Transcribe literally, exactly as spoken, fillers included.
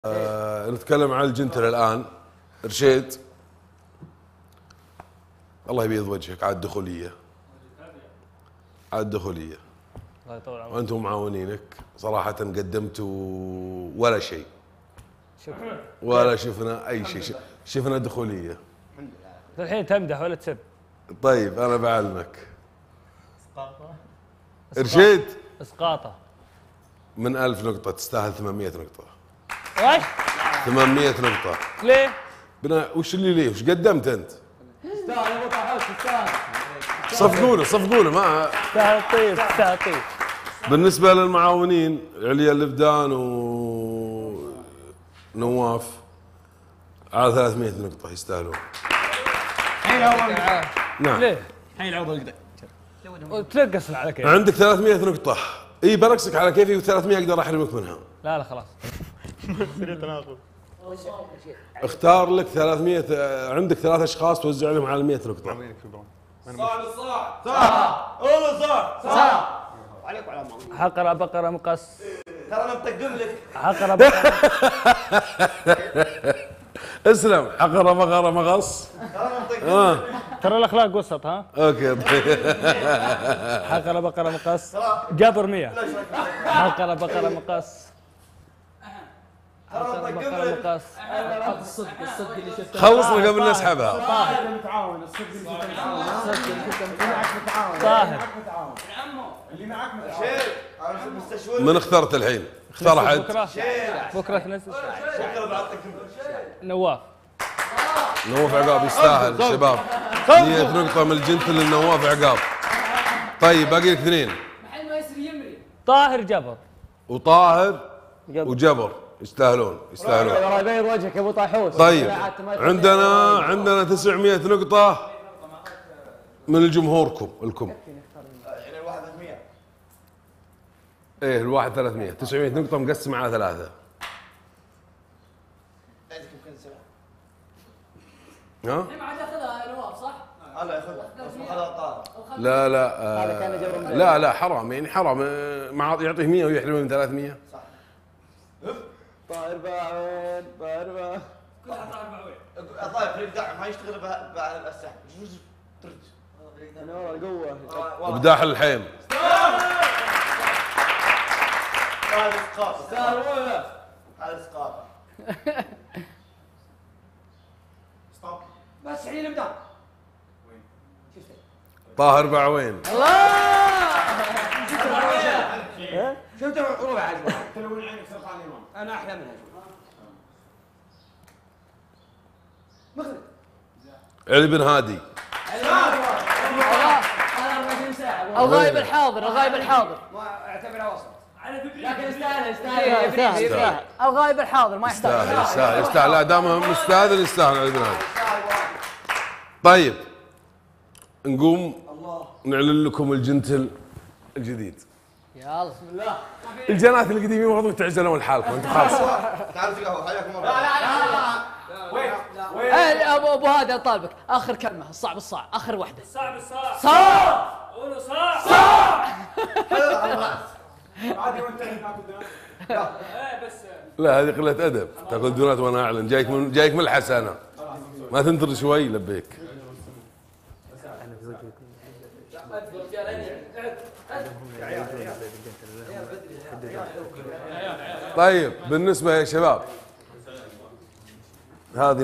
آه نتكلم عن الجنتل الان. رشيد الله يبيض وجهك على الدخوليه، على الدخوليه الله يطول عمرك وانتم معاونينك صراحه قدمتوا ولا شيء، شكرا ولا شفنا اي شيء، شفنا دخوليه. الحين تمدح ولا تسب؟ طيب انا بعلمك. رشيد اسقاطه من ألف نقطه تستاهل ثمانمئة نقطه. وش؟ ثمانمئة نقطه. ليه؟ بنا وش اللي ليه؟ وش قدمت انت؟ تستاهل ابو طاحوس تستاهل. صفقونا صفقونا ما تستاهل الطيب تستاهل الطيب. بالنسبه للمعاونين عليا اللفدان ونواف على ثلاثمئة نقطه يستاهلون. الحين اول نعم ليه؟ الحين العوض يقدر وتنقص على كيف؟ عندك ثلاثمئة نقطه. اي بركسك على كيفي و300 اقدر احرمك منها. لا لا خلاص. اختار لك ثلاثمئة. عندك ثلاث اشخاص توزع لهم على مئة نقطه. صح صح صح قول صح صح وعليك وعلى ماما. حقرة بقرة مقص. ترى انا متقدم لك. حقرة بقرة اسلم. حقره بقره مغص. ترى انا متقدم اه لك. ترى الاخلاق وسط ها؟ اوكي طيب. حقرة بقرة مقص. جابر مية. حقرة بقرة مقص. ترى انا حقرة متقدم بقرة لك. مقص. الصدق الصدق اللي شفته خلصنا قبل نسحبها. طاهر متعاون الصدق اللي شفته متعاون الصدق اللي شفته اللي معك متعاون طاهر متعاون اللي معك متعاون. شيل انا مستشوي. من اخترت الحين؟ اختار احد. بكرة شيل بكرة تنزل بكره بعطيك نواف. نواف عقاب يستاهل شباب. مئة نقطة من الجنتل للنواف عقاب. طيب باقي لك اثنين. الحين ما يصير يمري. طاهر جبر. وطاهر وجبر يستاهلون يستاهلون. الله يبيض وجهك يا ابو طاحوس. طيب عندنا عندنا تسعمئة نقطة من الجمهوركم الكم. الحين الواحد مئة. ايه الواحد ثلاثمئة. تسعمئة نقطة مقسمة على ثلاثة. عندك يمكن سبعة. ها؟ ما عاد ياخذها نواف صح؟ انا ياخذها بس ما خذها طاهر. لا لا آه لا لا حرام يعني حرام. آه، مع يعطيه مئة ويحرمه من ثلاثمئة. طاهر باعوين طاهر باعوين. طيب فريق دعم ما يشتغل بعد السحب. ترج. انا والله قوه. بداح الحيم. هذا اسقاط. سهل ولا؟ هذا اسقاط. ستوب. بس حين المدار. طاهر بعوين. شفت ربع عجوه. تلون عينك سرطان اليوم. انا احلى منها. مخرج. علي بن هادي. الغايب الحاضر الغايب الحاضر ما اعتبرها وسط. لكن يستاهل يستاهل يستاهل يستاهل الغايب الحاضر ما يحتاج يستاهل يستاهل يستاهل. لا دام مستاهل يستاهل علي بن هادي. طيب نقوم نعلن لكم الجنتل الجديد. يلا بسم الله. الجنات القديمين المفروض تعزلون لحالكم انتم خلاص. تعال في قهوه حياكم الله. لا لا وين ابو ابو هذا طالبك اخر كلمه الصعب الصعب اخر واحده صعب الصعب. صعب قولوا صعب. عادي وانت تاكل. ايه بس لا هذه قلة أدب تاكل دونات وأنا أعلن. جايك من جايك من الحسنة. ما تنطر شوي لبيك. طيب بالنسبة يا شباب هذه